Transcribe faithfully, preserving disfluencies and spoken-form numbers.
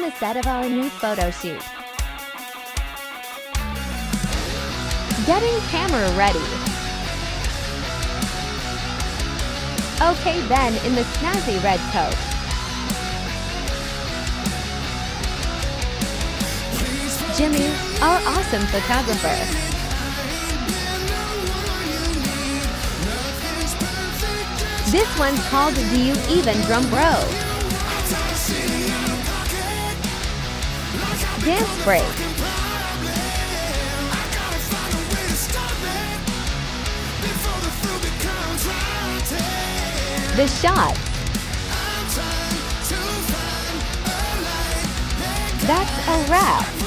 the set of our new photo shoot. Getting camera ready. Okay, then in the snazzy red coat. Jimmy, our awesome photographer. This one's called Do You Even Drum Bro? Dance break. The shot. That's a wrap.